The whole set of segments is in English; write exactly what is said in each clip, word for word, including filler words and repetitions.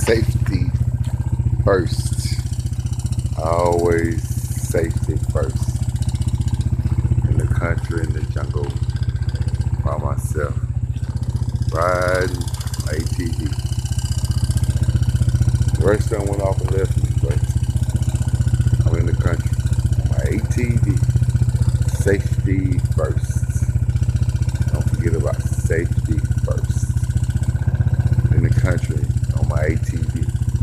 Safety first. Always safety first. In the country, in the jungle, by myself, riding my A T V. The rest of them went off and left me, but I'm in the country. My A T V. Safety first. Don't forget about safety first. In the country on my A T V.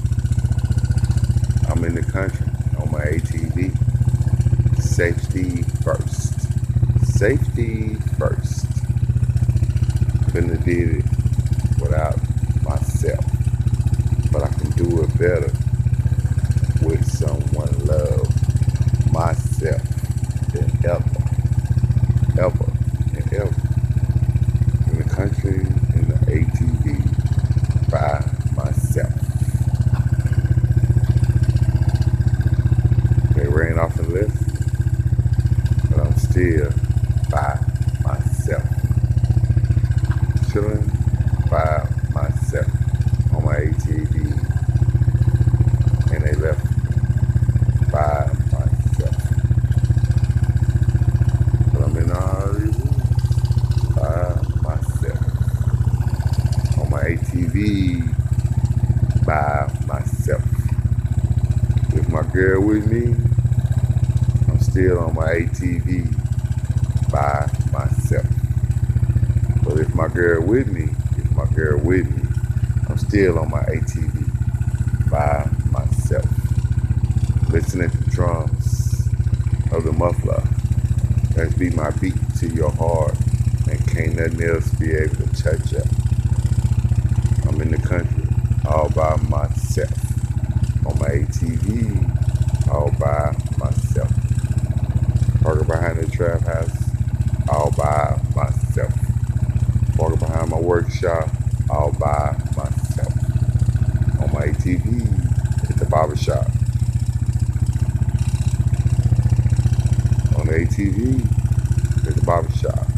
I'm in the country on my A T V. Safety first. Safety first. Couldn't have did it without myself. But I can do it better with someone love myself than ever. Ever and ever. In the country, in the A T V, by myself. They ran off and left, but I'm still by myself. Chilling by myself on my A T V, and they left by myself. But I'm in Hollywood by myself on my A T V by myself. If my girl with me, I'm still on my A T V by myself. But if my girl with me, if my girl with me, I'm still on my A T V by myself. Listening to drums of the muffler. Let's be my beat to your heart, and can't nothing else be able to touch up. I'm in the country all by myself. On my A T V, all by myself. Parking behind the trap house, all by myself. Parking behind my workshop, all by myself. On my A T V, at the barber shop. On the A T V, at the barber shop.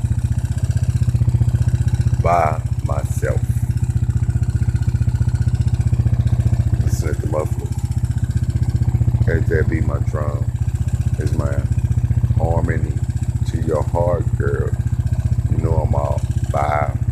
By myself. Listen to the muffler. Let that be my drum. It's my harmony to your heart, girl. You know I'm all by